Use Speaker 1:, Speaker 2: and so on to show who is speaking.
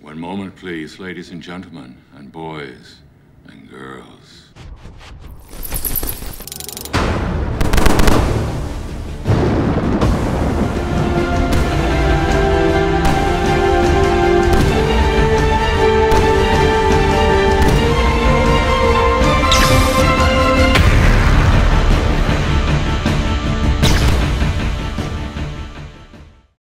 Speaker 1: One moment, please, ladies and gentlemen, and boys and girls.